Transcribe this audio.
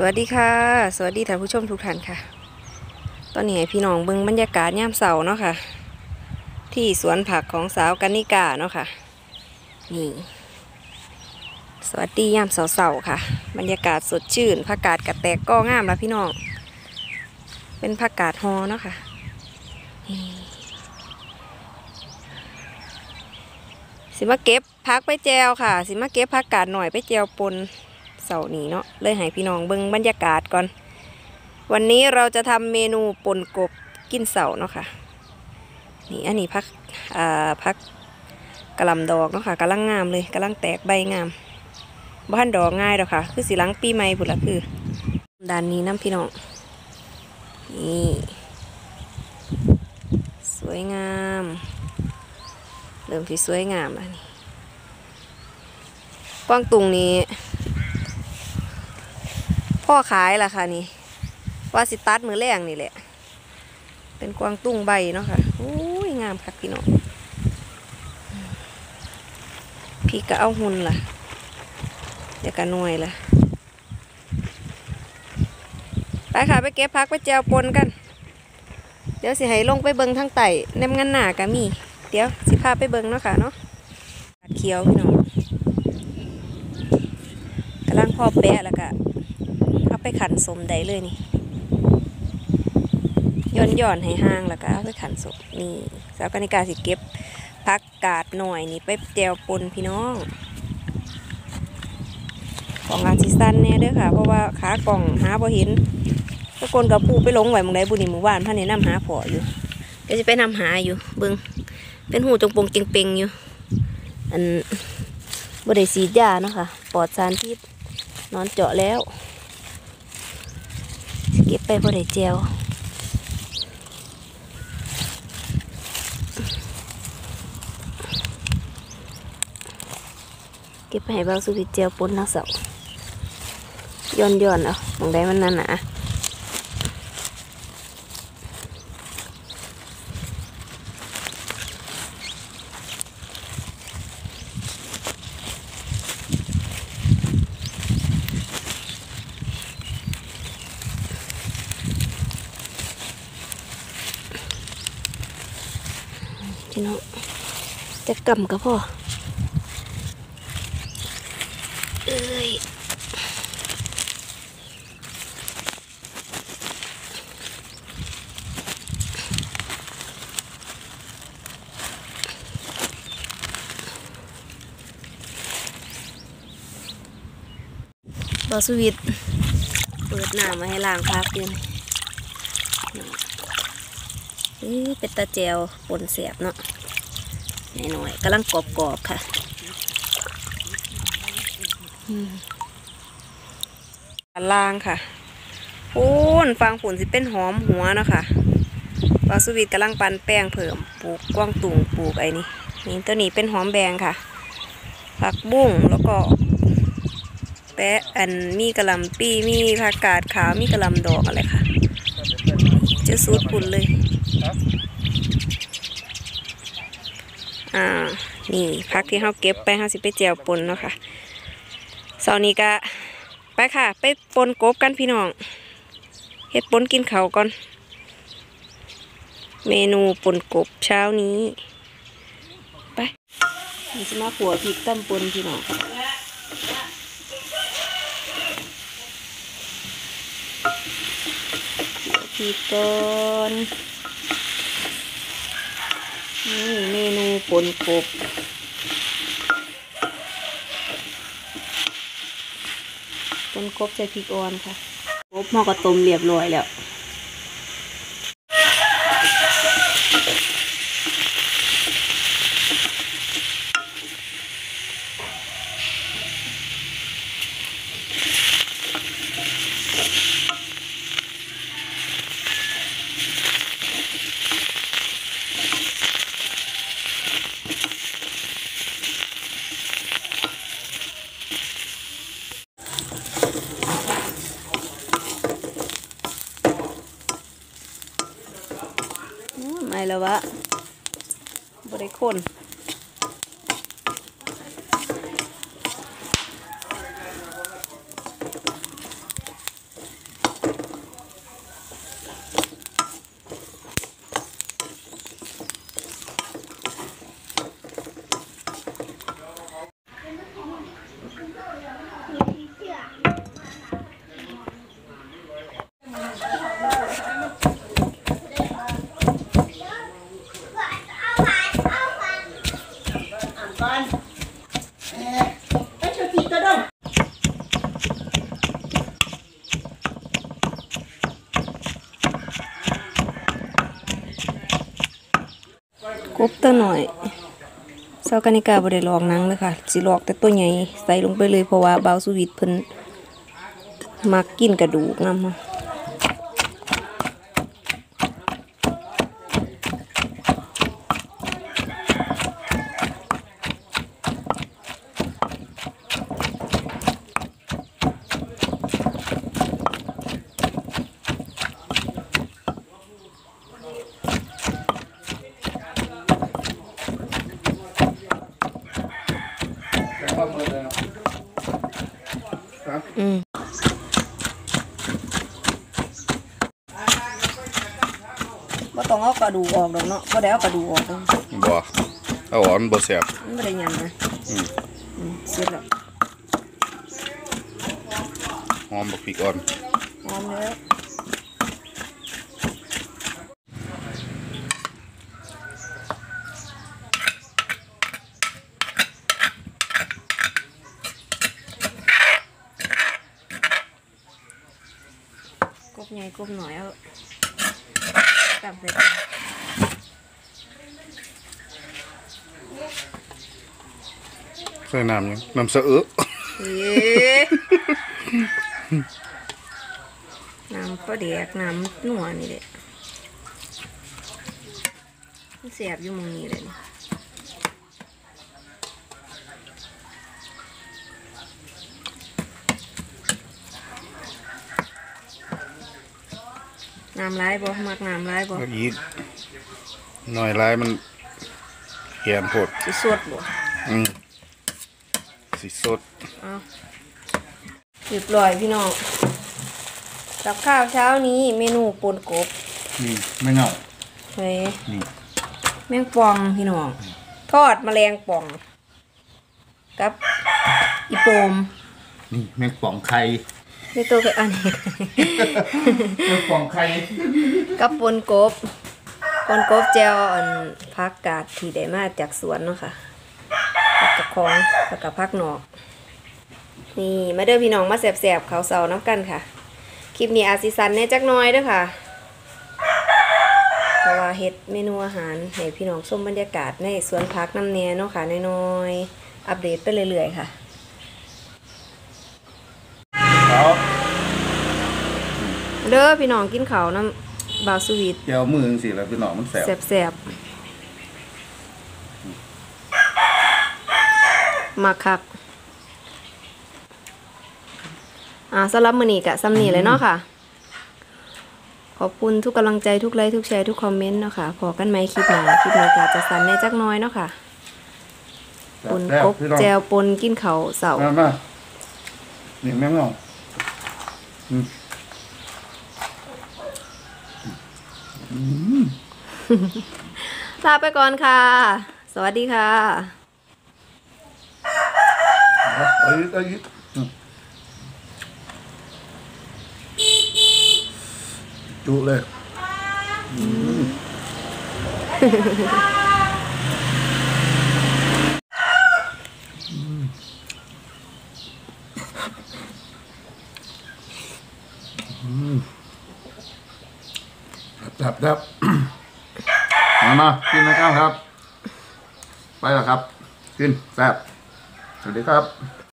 วัสดีค่ะสวัสดีท่านผู้ชมทุกท่านค่ะตอนนี้ให้พี่น้องเบิ่งบรรยากาศยามเช้าเนาะค่ะที่สวนผักของสาวกนิกาเนาะค่ะนี่สวัสดียามเช้าๆค่ะบรรยากาศสดชื่นผักกาดกระแตกก็งามแล้วพี่น้องเป็นผักกาดฮอเนาะค่ะสิมาเก็บผักไปแจวค่ะสิมาเก็บผักกาดหน่อยไปแจวปนเสาร์นี้เนาะเลยให้พี่น้องเบิ่งบรรยากาศก่อนวันนี้เราจะทำเมนูปนกบกินเสาร์เนาะค่ะนี่อันนี้ผักกะหล่ำดอกเนาะค่ะกำลังงามเลยกำลังแตกใบงามบ้านดอกง่ายดอกค่ะคือสีหลังปีใหม่พุ่นละคือด้านนี้น้ำพี่น้องนี่สวยงามเริ่มที่สวยงามแล้วนี่กวางตุงนี้พ่อขายล่ะค่ะนี่ว่าสิตัดมือแรงนี่แหละเป็นกวางตุ้งใบเนาะค่ะโอ้ยงามค่ะพี่น้องพี่ก็เอาหุ่นล่ะเดี๋ยวก็หน่วยล่ะไปค่ะไปเก็บผักไปแจวปนกันเดี๋ยวสิให้ลงไปเบิงทั้งไต่เน้มงันหนาก็มีเดี๋ยวสิพาไปเบิงเนาะค่ะเนาะเขียวพี่น้องกำลังพอแปะแล้วก็เอาไปขันสมได้เลยนี่ย่อนให้ห่างแล้วก็เอาไปขันสมนี่สาวกนิกาสิเก็บผักกาดหน่อยนี่ไปแจวปนพี่น้องของอาซิสันเนี่ยเด้อค่ะเพราะว่าขากล่องหาพอเห็นทุกคนกับปูไปลงไหวมึงได้บุญนี่หมู่บ้านพ่อเนี่ยนำหาพออยู่เดี๋ยวจะไปนำหาอยู่เบิ้งเป็นหูจงปงเจงเปงอยู่อันบริสีดยาเนาะค่ะปลอดสารพิษนอนเจาะแล้วเก็บไปบริเจลเก็บไปให้เบาสุพิเจลปนนักเสาย่อนเอามองได้มันนั่นนะพี่น้องจะกำกับพ่อเอ้ยบอสวิตเปิดหน้ามาให้ล้างพักอยู่นี่เป็นตาแจวปนเสียบเนาะหน่อยกำลังกรอบค่ะล่างค่ะปูนฟางฝุ่นสิเป็นหอมหัวเนาะค่ะบอสวิตกำลังปั่นแป้งเพิ่มปลูกกวางตุงปลูกไอ้นี่ตัวนี้เป็นหอมแบงค่ะผักบุ้งแล้วก็แปะอันมีกระหล่ำปีมีผักกาดขาวมีกระหล่ำดอกอะไรค่ะจะสูตรปุ่นเลยนี่ผักที่เราเก็บไปเราสิไปแจวปนเนาะค่ะเสาร์นี้ก็ไปค่ะไปปนกบกันพี่น้องเฮ็ดปนกินเขาก่อนเมนูปนกบเช้านี้ไปนี่จะมาขัวพริกต้มปนพี่น้องพริกก่อนนี่เมนูปนกบใส่พริกอ่อนค่ะกบหม้อกระต้มเรียบร้อยแล้วไม่แล้ววะบริโภคกบตัวหน่อยเซากานิกาบ่ได้ลอกหนังเลยค่ะสิลอกแต่ตัวใหญ่ใส่ลงไปเลยเพราะว่าเบาสวิตเพิ่นมักกินกระดูกนำบ่ต้องเอากระดูกออกดอกเนาะบ่ได้เอากระดูกออกดอกบ่เอาอ่อนบ่แซ่บมันบ่ได้หยังนะเสร็จแล้วหอมบักพริกอ่อนหอมแล้วกบใหญ่กบหน่อยเอาตามใส่กันใส่น้ำยังน้ำสะอึกน้ำปลาแดกน้ำนัวนี่แหละเสียบอยู่มุมนี้เลยน้ำร้ายบ่มักน้ำร้ายบ่อีกหน่อยร้ายมันเขียนโพดสิสดบ่สิสดเรียบร้อยพี่น้องกับข้าวเช้านี้เมนูปนกบนี่ไม่เงาเฮ้ยนี่แมงป่องพี่น้องทอดแมลงป่องกับอีโปมนี่แมงป่องไข่ในตัวคืออันนี้แมงป่องไข่กับปนกบแจวอันผักกาดที่ได้มาจากสวนเนาะค่ะผักกะคองผักกะผักหนอกนี่มาเด้อพี่น้องมาแสบๆเขาเสาน้ำกันค่ะคลิปนี้อาซิซันแน่จักน้อยเด้อค่ะเพราะว่าเฮ็ดเมนูอาหารให้พี่น้องชมบรรยากาศในสวนผักน้ำเนียเนาะค่ะน้อยๆอัปเดตไปเรื่อยๆค่ะเด้อพี่น้องกินข้าวน้ำบาวสวีทเดี๋ยวมือจังซี่แล้วพี่น้องมันแสบมาคักสำหรับมื้อนี้ก็ซ้ำนี้เลยเนาะค่ะขอบคุณทุกกำลังใจทุกไลค์ทุกแชร์ทุกคอมเมนต์เนาะค่ะพอกันไหมคลิปนี้ก็จะสั้นแน่จักน้อยเนาะค่ะปนกบแจวปนกินข้าวเสาร์มานี่แม่งเนาะลาไปก่อนค่ะสวัสดีค่ะจุเลยครับมากินนะครับไปแล้วครับกินแซ่บสวัสดีครับ